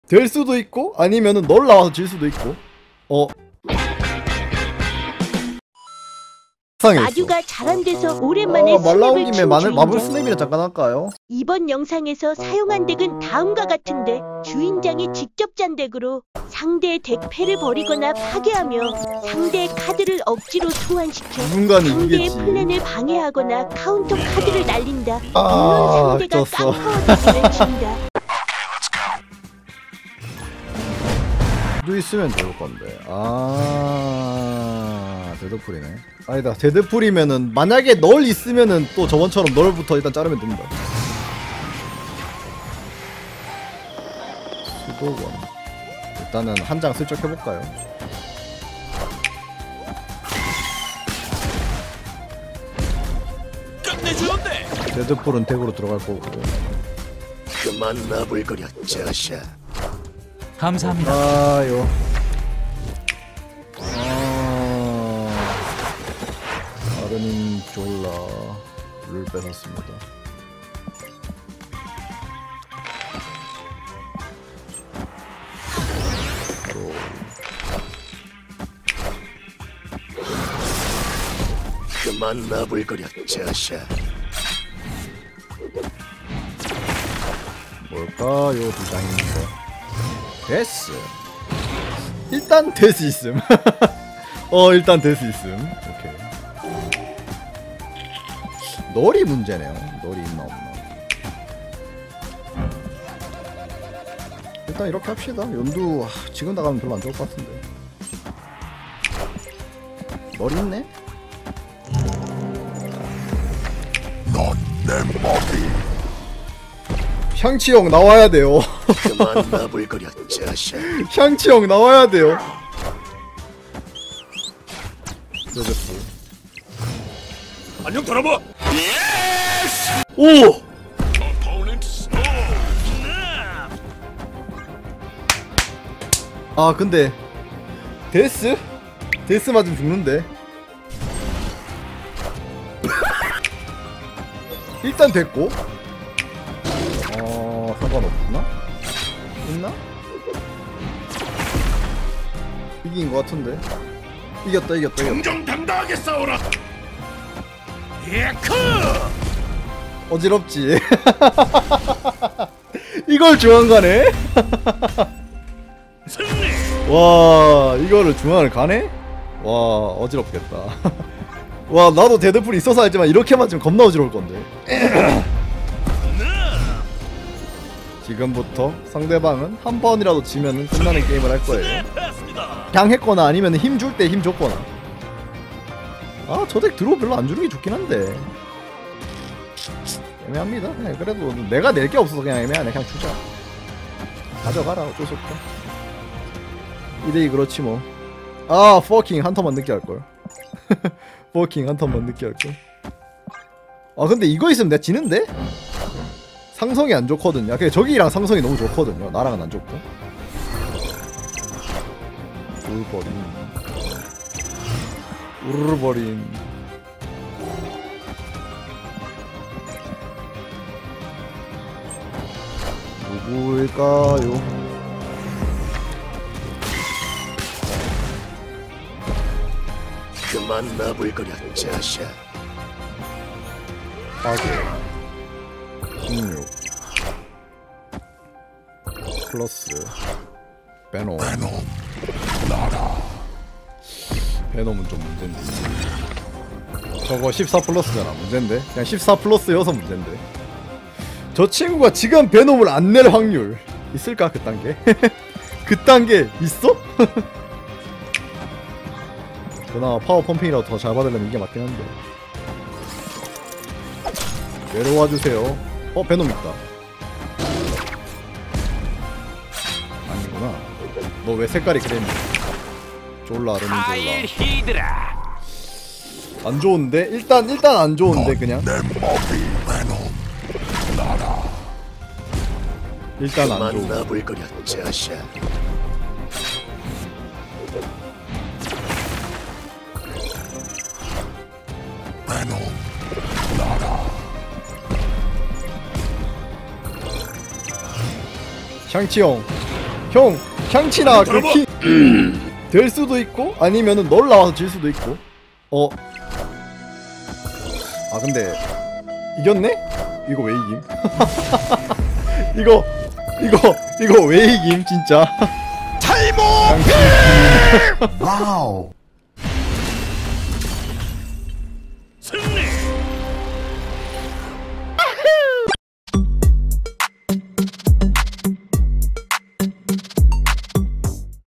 될 수도 있고 아니면은 널 나와서 질 수도 있고. 마듀가 잘 안돼서 오랜만에 말 나온 김에 스냅을 친 마블 주인장. 스냅이나 잠깐 할까요? 이번 영상에서 사용한 덱은 다음과 같은데 주인장이 직접 짠 덱으로 상대의 덱 패를 버리거나 파괴하며 상대의 카드를 억지로 소환시켜 누군가는 상대의 이기겠지. 플랜을 방해하거나 카운터 카드를 날린다. 물론 상대가 졌어. 깡파워되면 진다. 도 있으면 좋을 건데. 데드풀이네. 아니다, 데드풀이면은 만약에 널 있으면은 또 저번처럼 널부터 일단 자르면 됩니다. 수도권. 일단은 한 장 슬쩍 해볼까요? 끝내주는데. 데드풀은 덱으로 들어갈 거고. 그만 나불거려 자샤. 감사합니다. 아요. 아르닌 졸라를 뺏었습니다. 바로 그만 나불거려 자샤. 뭘까요? 두 장입니다. 데스. 일단 데스 있음. 일단 데스 있음. 오케이. 널이 문제네요. 널이 있나 없나. 일단 이렇게 합시다. 연두 지금 나가면 별로 안 좋을 것 같은데. 널이 있네? 넌 내 몸이. 향치 형 나와야 돼요. 그만 나불거려 자샤. 향치 형 나와야 돼요. 데스. 안녕 돌아봐. 오! 근데 데스? 데스 맞으면 죽는데. 일단 됐고. 상관없나? 있나? 이긴 것 같은데. 이겼다. 정정당당하게 싸워라. 예크. 어지럽지. 이걸 중앙 가네? 승리. 와, 이거를 중앙을 가네? 와, 어지럽겠다. 와, 나도 데드풀이 있어서 알지만 이렇게 맞으면 겁나 어지러울 건데. 지금부터 상대방은 한 번이라도 지면은 끝나는 게임을 할 거예요. 그냥 했거나 아니면 힘 줄 때 힘 줬거나. 저 덱 드로우 별로 안 주는 게 좋긴 한데. 애매합니다. 네, 그래도 내가 낼 게 없어서 그냥 애매하네. 그냥 주자. 가져가라. 어쩔 수 없다. 이대이 그렇지 뭐. 퍼킹 한 턴만 늦게 할걸. 퍼킹 한 턴만 늦게 할걸. 근데 이거 있으면 내가 지는데? 상성이 안 좋거든요. 그냥 저기랑 상성이 너무 좋거든요. 나랑은 안 좋고. 우르르버린. 누구일까요? 그만 나불거려 자샤. 파괴 16 플러스 베놈. 베놈은 좀 문제인데. 저거 14 플러스잖아. 문제인데. 그냥 14 플러스여서 문제인데. 저 친구가 지금 베놈을 안 낼 확률 있을까? 그 단계? 그 단계 있어? 그나마 파워 펌핑이라도 더 잘 받으려면 이게 맞긴 한데. 내려와주세요. 베놈 있다. 아니구나. 너 왜 색깔이 그랬니? 졸라 아르닌 졸라. 안 좋은데? 일단 안 좋은데 그냥. 일단 안 그만 좋은. 나불거려 자샤. 샹치형 형 샹치나 그킹될 수도 있고 아니면은 널 나와서 질 수도 있고. 아 근데 이겼네? 이거 왜 이김? 이거 왜 이김 진짜? 탈모. 와우.